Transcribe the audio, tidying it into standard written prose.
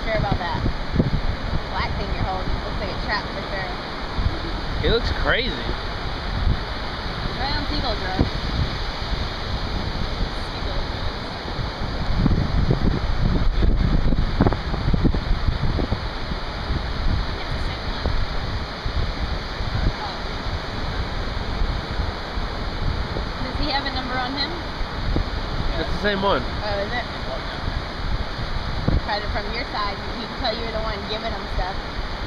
sure about that. Black thing you're holding looks like a trap for sure. He looks crazy. He's right on Sea Gull drugs. Does he have a number on him? It's the same one. Oh, is it? Tried it from your side. He can tell you're the one giving him stuff.